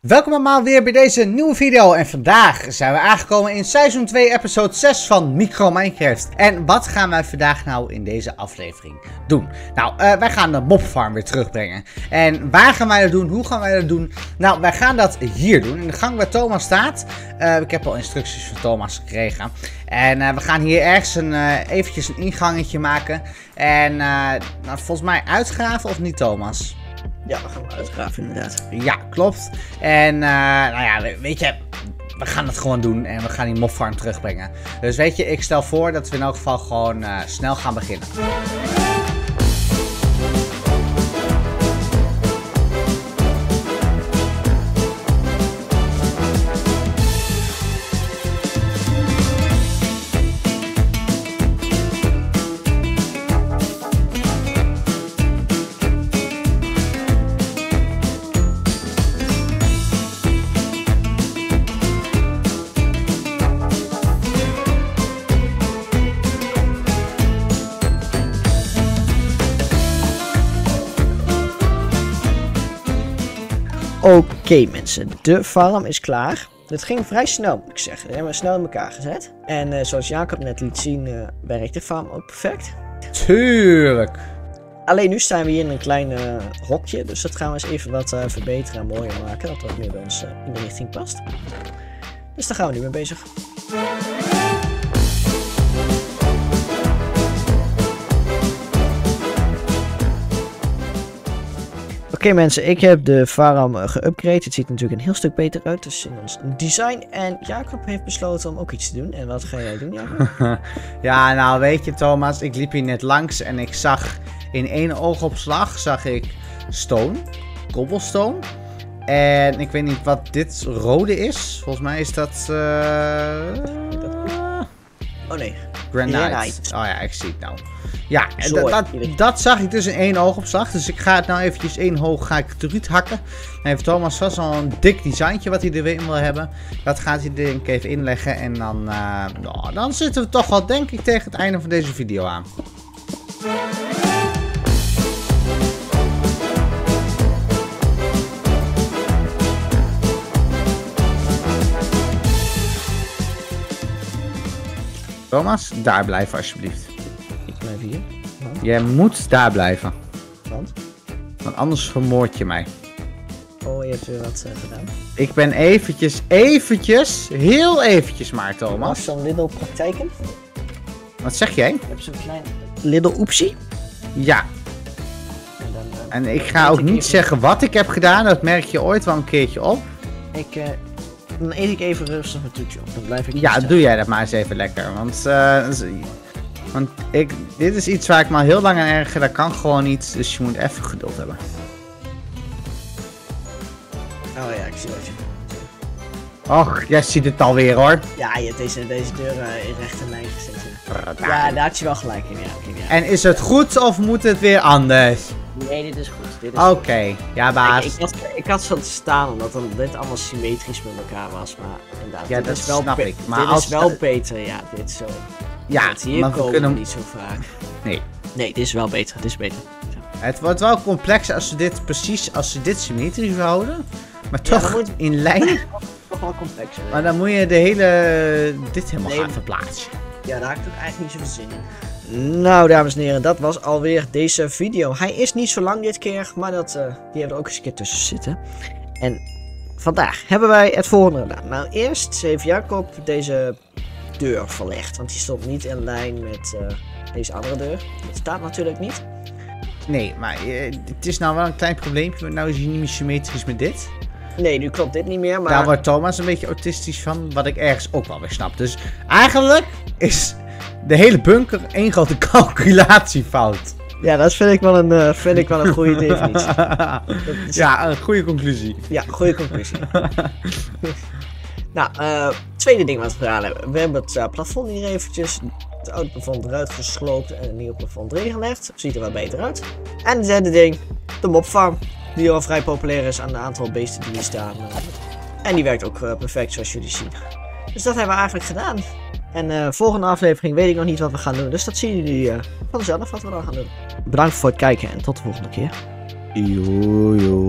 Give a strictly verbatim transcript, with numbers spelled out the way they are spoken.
Welkom allemaal weer bij deze nieuwe video en vandaag zijn we aangekomen in seizoen twee episode zes van Micro Minecraft. En wat gaan wij vandaag nou in deze aflevering doen? Nou, uh, wij gaan de mobfarm weer terugbrengen. En waar gaan wij dat doen? Hoe gaan wij dat doen? Nou, wij gaan dat hier doen, in de gang waar Thomas staat. Uh, ik heb al instructies van Thomas gekregen. En uh, we gaan hier ergens een, uh, eventjes een ingangetje maken. En uh, nou, volgens mij uitgraven of niet, Thomas? Ja, we gaan uitgraven inderdaad. Ja, klopt. En uh, nou ja, weet je, we gaan het gewoon doen en we gaan die mobfarm terugbrengen. Dus weet je, ik stel voor dat we in elk geval gewoon uh, snel gaan beginnen. Oké okay, mensen, de farm is klaar. Het ging vrij snel, moet ik zeggen. We hebben snel in elkaar gezet. En uh, zoals Jacob net liet zien, uh, werkt de farm ook perfect. Tuurlijk. Alleen nu staan we hier in een klein uh, hokje. Dus dat gaan we eens even wat uh, verbeteren en mooier maken. Dat wat meer bij ons uh, in de richting past. Dus daar gaan we nu mee bezig. Oké okay, mensen, ik heb de farm uh, geüpgrade. Het ziet natuurlijk een heel stuk beter uit. Dus in ons design. En Jacob heeft besloten om ook iets te doen. En wat ga jij doen, Jacob? Ja, nou weet je Thomas, ik liep hier net langs en ik zag in één oogopslag zag ik stone, cobblestone. En ik weet niet wat dit rode is. Volgens mij is dat... Uh... Oh nee. Granite. Granite. Oh ja, ik zie het nou. Ja, dat, dat, dat zag ik dus in één oogopslag. Dus ik ga het nou eventjes één hoog ga ik het eruit hakken. Dan heeft Thomas vast al een dik designtje wat hij er weer in wil hebben. Dat gaat hij denk ik even inleggen. En dan, uh, nou, dan zitten we toch wel denk ik tegen het einde van deze video aan. Thomas, daar blijven alsjeblieft. Ik blijf hier. Want? Jij moet daar blijven. Want? Want anders vermoord je mij. Oh, je hebt weer wat uh, gedaan. Ik ben eventjes, eventjes, heel eventjes maar, Thomas. Zo'n little praktijken. Wat zeg jij? Je hebt zo'n klein little oepsie. Ja. En, dan, uh, en ik ga ook ik niet even... zeggen wat ik heb gedaan. Dat merk je ooit wel een keertje op. Ik... Uh... Dan eet ik even rustig mijn toetje op. Dan blijf ik. Ja, doe jij dat maar eens even lekker. Want, uh, want ik, dit is iets waar ik me al heel lang aan erger. Dat kan gewoon niet. Dus je moet even geduld hebben. Oh ja, ik zie wat je. Och, jij ziet het alweer hoor. Ja, je hebt deze, deze deur uh, in rechte lijn gezet. Ja. ja, daar had je wel gelijk in. Ja, in, ja. En is het goed of moet het weer anders? Nee, dit is goed. Oké, okay. Ja baas. Ik, ik, had, ik had zo te staan omdat dan dit allemaal symmetrisch met elkaar was, maar inderdaad. Ja, dit dat is wel snap ik. Maar dit als is wel beter, ja, dit zo. Ja, want hier komen we kunnen... niet zo vaak. Nee. Nee, dit is wel beter, dit is beter. Zo. Het wordt wel complex als ze dit precies, als ze dit symmetrisch houden, maar toch ja, moet... in lijn. Toch wel complexer. Maar dan moet je de hele, dit helemaal nee, gaan verplaatsen. Ja, daar heb ik ook eigenlijk niet zoveel zin in. Nou, dames en heren, dat was alweer deze video. Hij is niet zo lang dit keer, maar dat, uh, die hebben er ook eens een keer tussen zitten. En vandaag hebben wij het volgende gedaan. Nou, eerst heeft Jacob deze deur verlegd, want die stond niet in lijn met uh, deze andere deur. Dat staat natuurlijk niet. Nee, maar uh, het is nou wel een klein probleempje. Nou is hij niet meer symmetrisch met dit. Nee, nu klopt dit niet meer, maar... Daar wordt Thomas een beetje autistisch van, wat ik ergens ook wel weer snap. Dus eigenlijk is de hele bunker één grote calculatiefout. Ja, dat vind ik wel een, uh, vind ik wel een goede definitie. Is... Ja, een goede conclusie. Ja, goede conclusie. Nou, uh, tweede ding wat we gedaan hebben. We hebben het uh, plafond hier eventjes, het oude plafond eruit gesloopt en een nieuw plafond erin gelegd. Ziet er wel beter uit. En het derde ding, de mobfarm. Die al vrij populair is aan de aantal beesten die hier staan. En die werkt ook uh, perfect zoals jullie zien. Dus dat hebben we eigenlijk gedaan. En uh, volgende aflevering weet ik nog niet wat we gaan doen. Dus dat zien jullie uh, vanzelf wat we dan gaan doen. Bedankt voor het kijken en tot de volgende keer. Yo, yo.